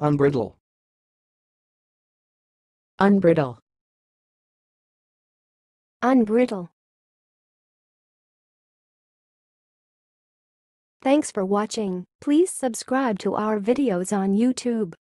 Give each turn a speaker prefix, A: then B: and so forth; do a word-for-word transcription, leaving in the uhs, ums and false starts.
A: Unbrittle.
B: Unbrittle.
C: Unbrittle. Thanks for watching. Please subscribe to our videos on YouTube.